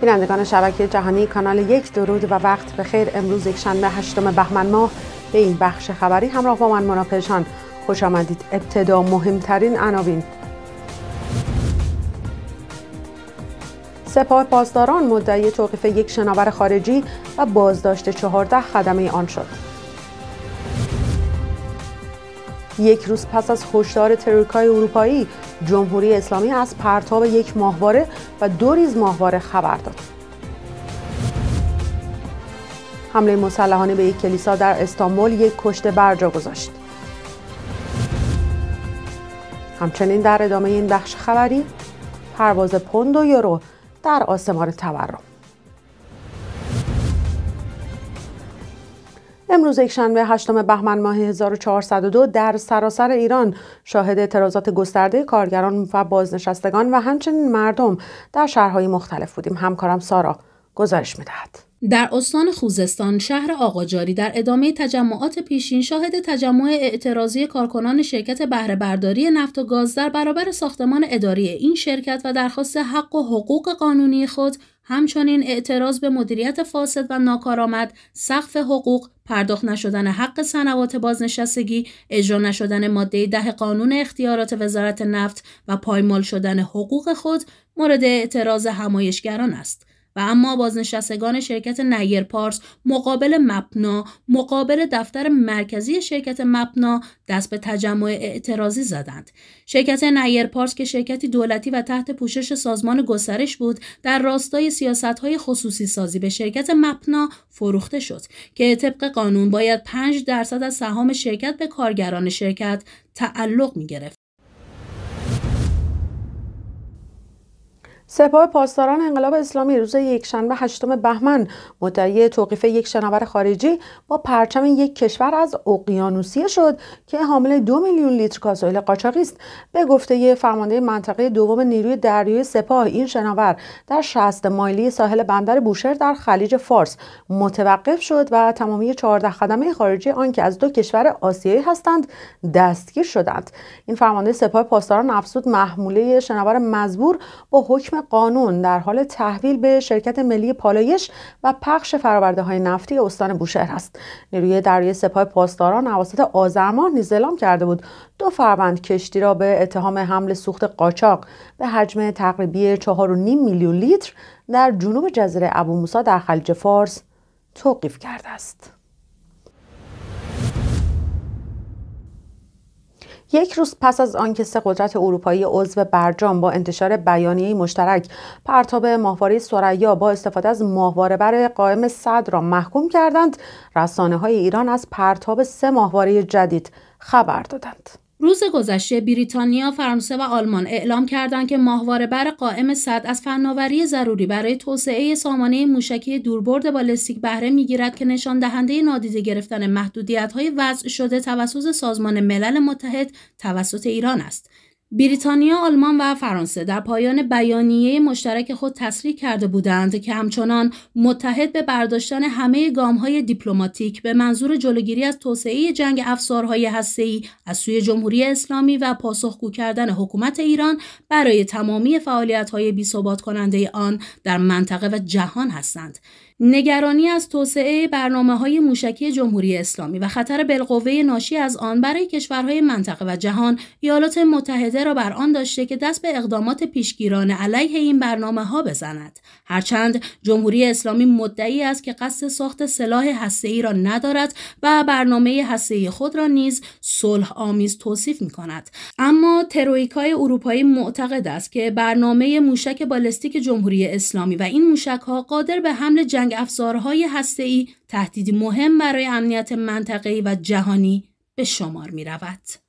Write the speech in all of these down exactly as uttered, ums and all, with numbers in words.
بینندگان شبکه جهانی کانال یک، درود و وقت بخیر. امروز یک شنبه هشتم بهمن ماه به این بخش خبری همراه با من مونا پژمان خوش آمدید. ابتدا مهمترین عناوین. سپاه پاسداران مدعی توقیف یک شناور خارجی و بازداشت چهارده خدمه آن شد. یک روز پس از هشدار تروریکای اروپایی، جمهوری اسلامی از پرتاب یک ماهواره و دو ریز ماهواره خبر داد. حمله مسلحانه به یک کلیسا در استانبول یک کشته بر جا گذاشت. همچنین در ادامه این بخش خبری، پرواز پوند و یورو در آسمان تورم. امروز یکشنبه هشتم بهمن ماه هزار و چهارصد و دو در سراسر ایران شاهد اعتراضات گسترده کارگران و بازنشستگان و همچنین مردم در شهرهای مختلف بودیم. همکارم سارا گزارش می‌دهد. در استان خوزستان شهر آقاجاری در ادامه تجمعات پیشین شاهد تجمع اعتراضی کارکنان شرکت بهره برداری نفت و گاز در برابر ساختمان اداری این شرکت و درخواست حق و حقوق قانونی خود، همچنین اعتراض به مدیریت فاسد و ناکارآمد، سقف حقوق، پرداخت نشدن حق صنوات بازنشستگی، اجرا نشدن ماده ده قانون اختیارات وزارت نفت و پایمال شدن حقوق خود مورد اعتراض همایشگران است. و اما بازنشستگان شرکت نیر پارس مقابل مپنا مقابل دفتر مرکزی شرکت مپنا دست به تجمع اعتراضی زدند. شرکت نیر پارس که شرکتی دولتی و تحت پوشش سازمان گسترش بود، در راستای سیاست‌های خصوصی سازی به شرکت مپنا فروخته شد که طبق قانون باید پنج درصد از سهام شرکت به کارگران شرکت تعلق می‌گرفت. سپاه پاسداران انقلاب اسلامی روز یکشنبه هشتم بهمن مدعی توقیف یک شناور خارجی با پرچم یک کشور از اقیانوسیه شد که حامل دو میلیون لیتر گازوئیل قاچاقی است. به گفته فرمانده منطقه دوم نیروی دریایی سپاه، این شناور در شصت مایلی ساحل بندر بوشهر در خلیج فارس متوقف شد و تمامی چهارده خدمه خارجی آن که از دو کشور آسیایی هستند دستگیر شدند. این فرمانده سپاه پاسداران افزود محموله شناور مزبور با حکم قانون در حال تحویل به شرکت ملی پالایش و پخش فرآورده‌های نفتی استان بوشهر است. نیروی دریایی سپاه پاسداران اواسط آذر ماه نیز اعلام کرده بود دو فروند کشتی را به اتهام حمل سوخت قاچاق به حجم تقریبی چهار و نیم میلیون لیتر در جنوب جزیره ابو موسی در خلیج فارس توقیف کرده است. یک روز پس از آنکه سه قدرت اروپایی عضو برجام با انتشار بیانیه مشترک پرتاب ماهواره ثریا با استفاده از ماهواره بر قائم صدر را محکوم کردند، رسانه‌های ایران از پرتاب سه ماهواره جدید خبر دادند. روز گذشته بریتانیا، فرانسه و آلمان اعلام کردند که ماهواره بر قائم صدر از فناوری ضروری برای توسعه سامانه موشکی دوربرد بالستیک بهره می‌گیرد که نشان دهنده نادیده گرفتن محدودیت‌های وضع شده توسط سازمان ملل متحد توسط ایران است. بریتانیا، آلمان و فرانسه در پایان بیانیه مشترک خود تصریح کرده بودند که همچنان متحد به برداشتن همه گام‌های دیپلماتیک به منظور جلوگیری از توسعه جنگ افزارهای هسته‌ای از سوی جمهوری اسلامی و پاسخگو کردن حکومت ایران برای تمامی فعالیت‌های بی‌ثبات کننده آن در منطقه و جهان هستند. نگرانی از توسعه برنامه‌های موشکی جمهوری اسلامی و خطر بالقوه ناشی از آن برای کشورهای منطقه و جهان، ایالات متحده را بر آن داشته که دست به اقدامات پیشگیرانه علیه این برنامه‌ها بزند. هرچند جمهوری اسلامی مدعی است که قصد ساخت سلاح هسته‌ای را ندارد و برنامه هسته‌ای خود را نیز صلح آمیز توصیف می‌کند، اما تروریکای اروپایی معتقد است که برنامه موشک بالستیک جمهوری اسلامی و این موشک‌ها قادر به حمل جنگ افزارهای هسته‌ای تهدیدی مهم برای امنیت منطقه‌ای و جهانی به شمار می‌رود.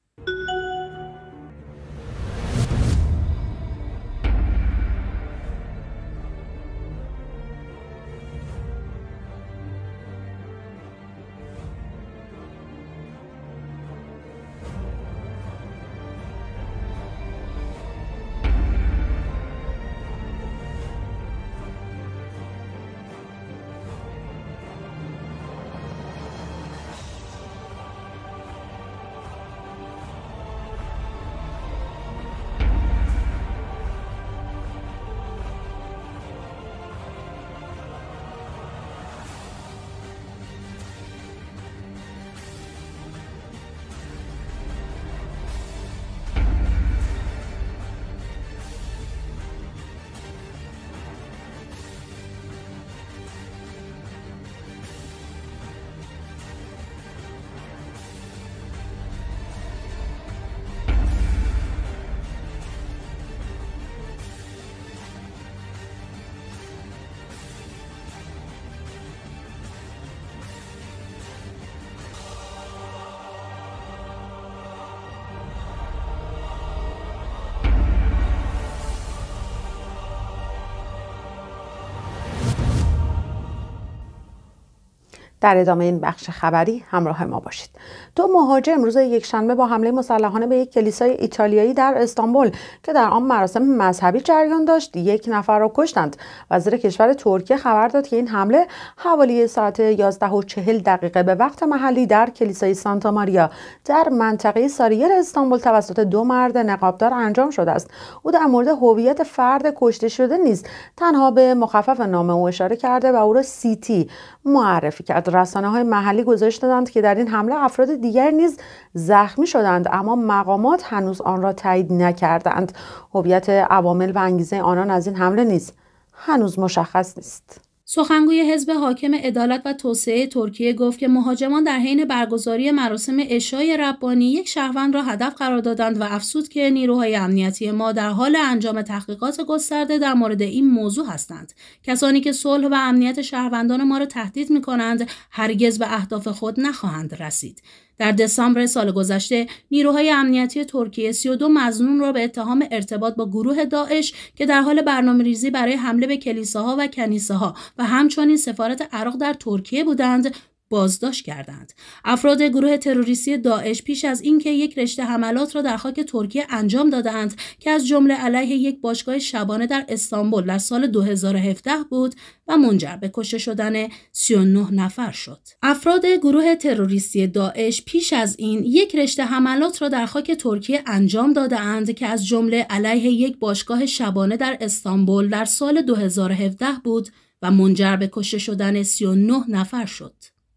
در ادامه این بخش خبری همراه ما باشید. دو مهاجم روز یکشنبه با حمله مسلحانه به یک کلیسای ایتالیایی در استانبول که در آن مراسم مذهبی جریان داشت یک نفر را کشتند. وزیر کشور ترکیه خبر داد که این حمله حوالی ساعت یازده و چهل دقیقه به وقت محلی در کلیسای سانتا ماریا در منطقه ساریر استانبول توسط دو مرد نقابدار انجام شده است. او در مورد هویت فرد کشته شده نیز تنها به مخفف نام او اشاره کرده و او را سیتی معرفی کرد. رسانه‌های محلی گزارش دادند که در این حمله افراد دیگر نیز زخمی شدند، اما مقامات هنوز آن را تایید نکردند. هویت عوامل و انگیزه آنان از این حمله نیز هنوز مشخص نیست. سخنگوی حزب حاکم عدالت و توسعه ترکیه گفت که مهاجمان در حین برگزاری مراسم عشای ربانی یک شهروند را هدف قرار دادند و افزود که نیروهای امنیتی ما در حال انجام تحقیقات گسترده در مورد این موضوع هستند. کسانی که صلح و امنیت شهروندان ما را تهدید می‌کنند هرگز به اهداف خود نخواهند رسید. در دسامبر سال گذشته نیروهای امنیتی ترکیه سی و دو مظنون را به اتهام ارتباط با گروه داعش که در حال برنامه‌ریزی برای حمله به کلیساها و کنیسه‌ها و همچنین سفارت عراق در ترکیه بودند بازداشت کردند. افراد گروه تروریستی داعش پیش از اینکه یک رشته حملات را در خاک ترکیه انجام دادند که از جمله علیه یک باشگاه شبانه در استانبول در سال دو هزار و هفده بود و منجر به کشته شدن سی و نه نفر شد. افراد گروه تروریستی داعش پیش از این یک رشته حملات را در خاک ترکیه انجام دادند که از جمله علیه یک باشگاه شبانه در استانبول در سال دو هزار و هفده بود و منجر به کشته شدن سی و نه نفر شد.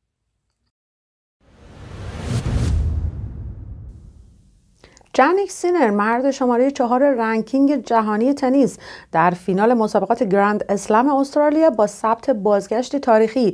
جانیک سینر، مرد شماره چهار رنکینگ جهانی تنیس، در فینال مسابقات گرند اسلم استرالیا با ثبت بازگشت تاریخی.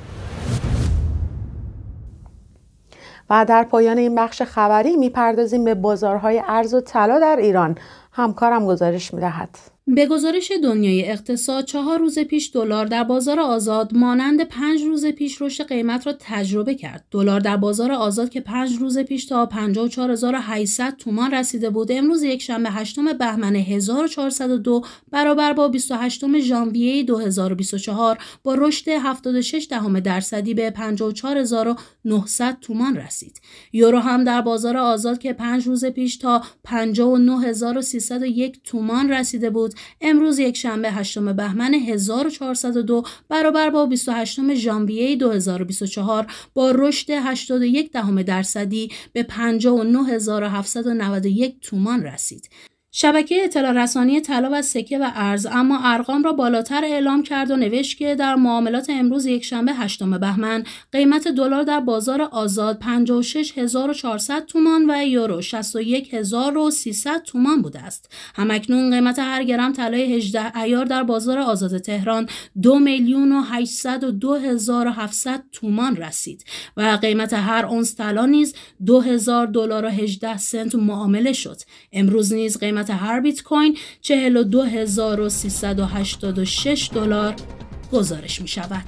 و در پایان این بخش خبری میپردازیم به بازارهای ارز و طلا در ایران. همکارم گزارش میدهد. به گزارش دنیای اقتصاد، چهار روز پیش دلار در بازار آزاد مانند پنج روز پیش رشد قیمت را تجربه کرد. دلار در بازار آزاد که پنج روز پیش تا پنجاه و چهار هزار و هشتصد تومان رسیده بود، امروز یکشنبه هشتم بهمن هزار و چهارصد و دو برابر با بیست و هشتم ژانویه دو هزار و بیست و چهار با رشد هفتاد و شش دهم درصدی به پنجاه و چهار هزار و نهصد تومان رسید. یورو هم در بازار آزاد که پنج روز پیش تا پنجاه و نه هزار و سیصد و یک تومان رسیده بود، امروز یکشنبه هشتم بهمن هزار و چهارصد و دو برابر با بیست و هشتم ژانویه دو هزار و بیست و چهار با رشد هشتاد و یک دهم درصدی به پنجاه و نه هزار و هفتصد و نود و یک تومان رسید. شبکه اطلاع رسانی طلا و سکه و ارز اما ارقام را بالاتر اعلام کرد و نوشت که در معاملات امروز یکشنبه هشتم بهمن قیمت دلار در بازار آزاد پنجاه و شش هزار و چهارصد تومان و یورو شصت و یک هزار و سیصد تومان بوده است. همکنون قیمت هر گرم طلای هجده عیار در بازار آزاد تهران دو میلیون و هشتصد و دو هزار و هفتصد تومان رسید و قیمت هر اونس طلا نیز دو هزار دلار و هجده سنت معامله شد. امروز نیز قیمت هر بیت کوین چهل و دو هزار و سیصد و هشتاد و شش دلار گزارش می شود.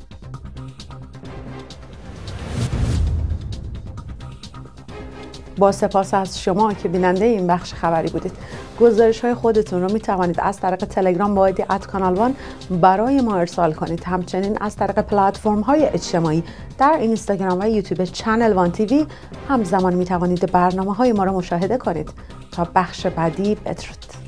با سپاس از شما که بیننده این بخش خبری بودید. گزارش های خودتون رو می توانید از طریق تلگرام با آیدی ات کانال وان برای ما ارسال کنید. همچنین از طریق پلتفرم های اجتماعی در اینستاگرام و یوتیوب چنل وان تیوی همزمان می توانید برنامه های ما را مشاهده کنید. تا بخش بعدی، بدرود.